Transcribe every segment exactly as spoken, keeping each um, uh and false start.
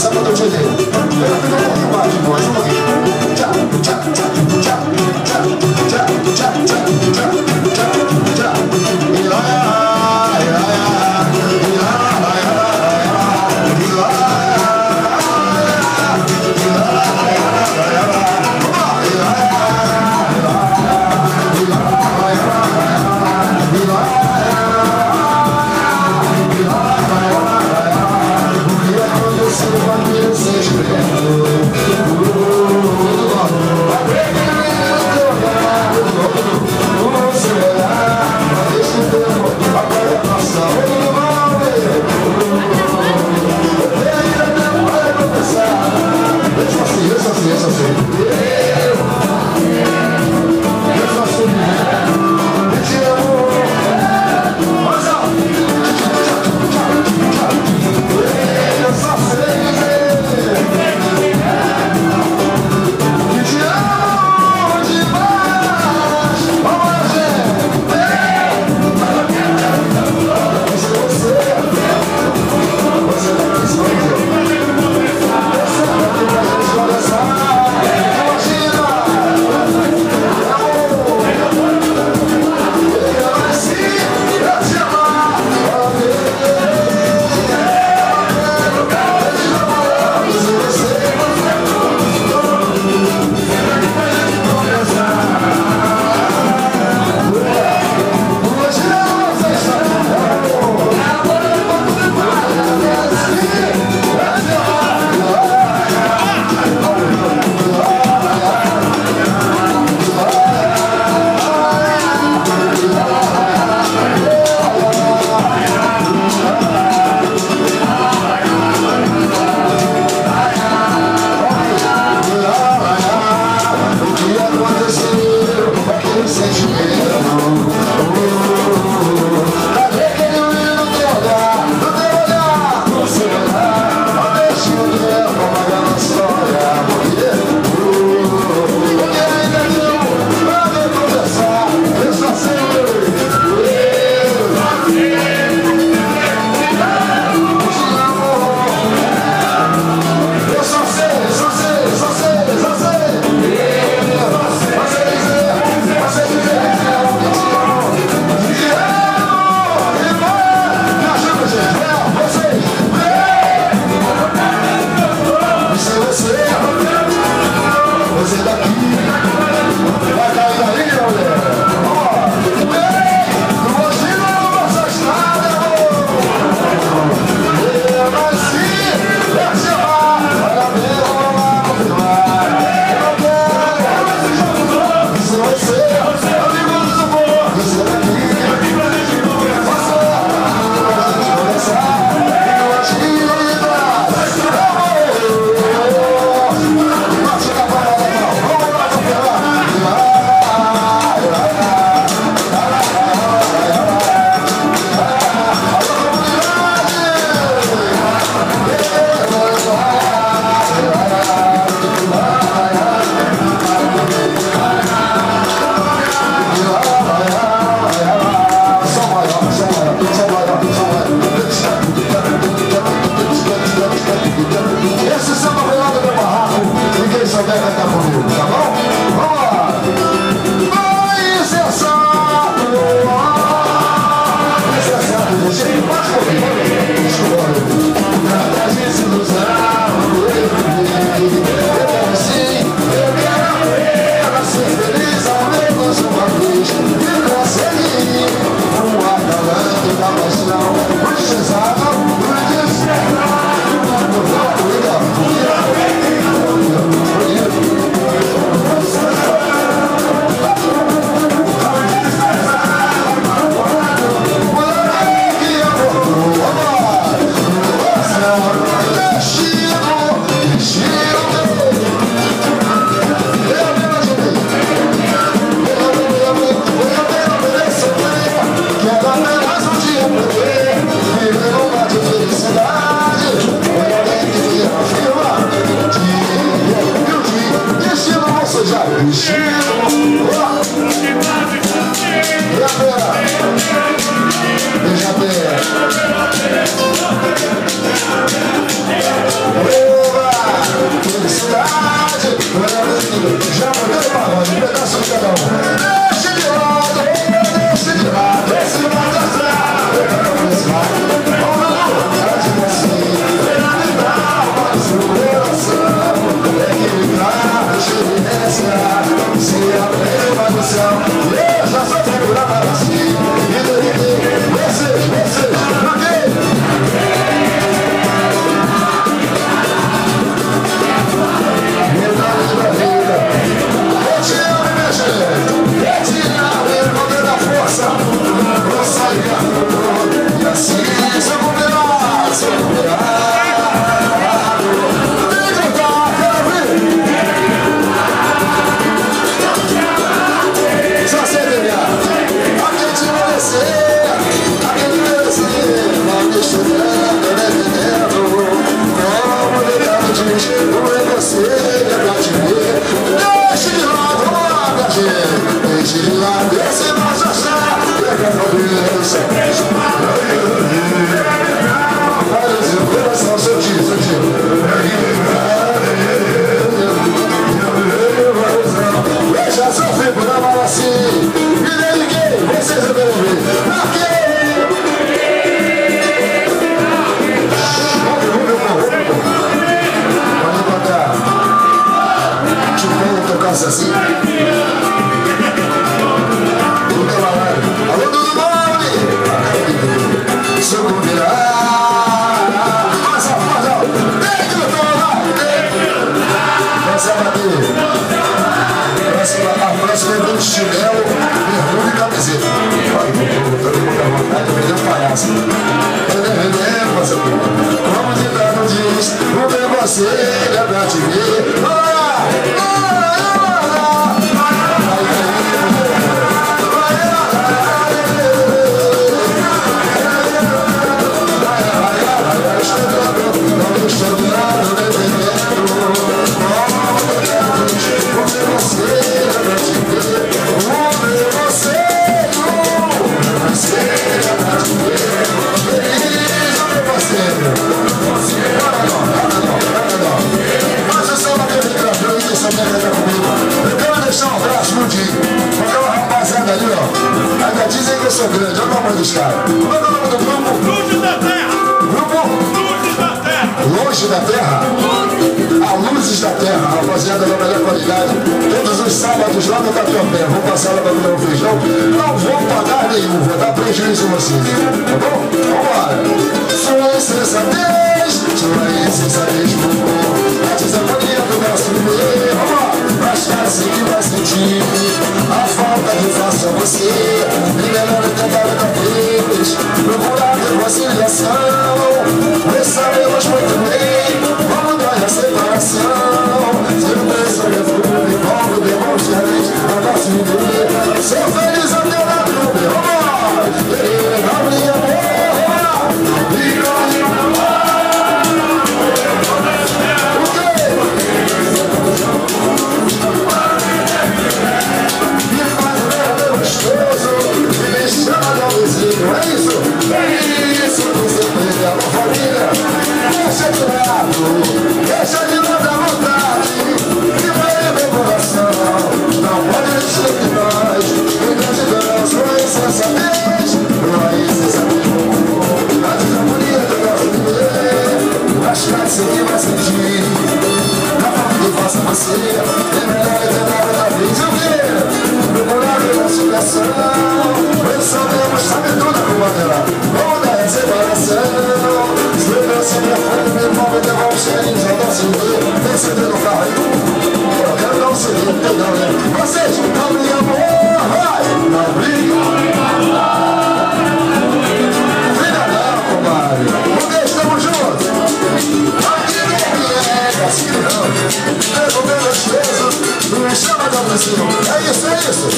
sábado eu te dei. Eu fico um pouquinho mais de voz, um pouquinho. Tchau, tchau, tchau, tchau, tchau, tchau, tchau, tchau, tchau, tchau. E lá, e lá, e lá, e lá, Beija-pé. sapateiro. A próxima é de chinelo, bermuda e camiseta. Todo mundo à vontade, eu um palhaço. Vamos entrar no jeans, vou ver você, é pra te ver. Olha! Eu sou grande, olha o tamanho dos caras. Como é o nome do grupo? Luzes da Terra. Grupo? Luzes da Terra. Longe da Terra? A Luzes da Terra, rapaziada da melhor qualidade. Todos os sábados lá no Tatuapé. Vou passar lá para comer um feijão. Não vou pagar nenhum, vou dar prejuízo a vocês. Tá bom? Vambora. Sua insensatez, sua insensatez, a desagonia do nosso viver. Vambora. Mas cara, sei que vai sentir a falta que faço a você. E melhor é tentar outra vez, procurar reconciliação. Pois sabemos muito bem como dói a separação. Surpresa, refúgio, envolve demonstrante a nosso viver. Sou feliz até na nuvem, vambora. Não me amor, e não me amor. É isso, é isso que você tem, a família. Deixa de lado, deixa de lado a vontade. E vai meu coração, não pode deixar de nós. E gratidão, sua insensatez, sua insensatez. A desarmonia do nosso viver. Mas cai sem que vai sentir a falta que faça você. É melhor entender outra vez. O quê? Procurar reconciliação. Pois sabemos, sabe tudo como dela. Vamos dar a separação. Se eu sempre a foto, me envolve, devolve os cheirinhos ao nosso viver. Tem C D no carro aí? Eu quero dar um C D, não tem não, né? Vocês, não briga, amor, vai! Não briga! Briga não, comadre. Porque estamos juntos. Aqui não é, assim não. Devolvendo as coisas, não me chama de atenção. É isso, é isso.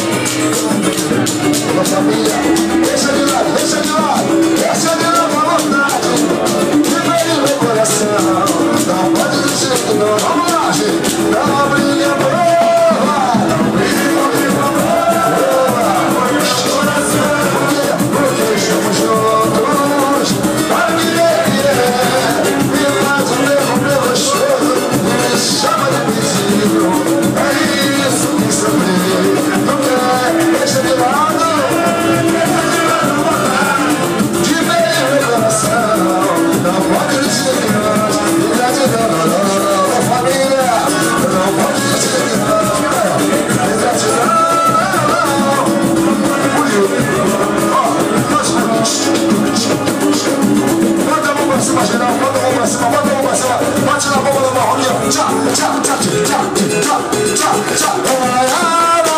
Nossa família, deixa de lado, deixa de lado, deixa de lado a vontade. Que vem no meu coração, não pode dizer que não. Vamos lá, gente, não brilha, amor, não brilha, amor. Porque estamos juntos, para me ver, e mais um derrubo gostoso, me chama de vizinho. É isso que saber, não quer, deixa de lado. Bate na boca da barroquinha. Tchá, tchá, tchá, tchá, tchá, tchá, tchá.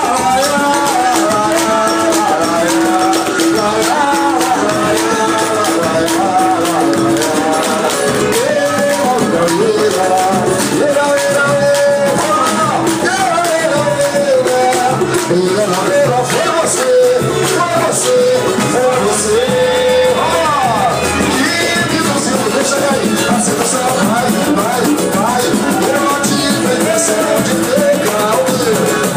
Foi você, foi você, foi você. Deixa aí, a situação vai, vai, vai. Eu não tive intenção de pegar o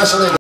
festa legal.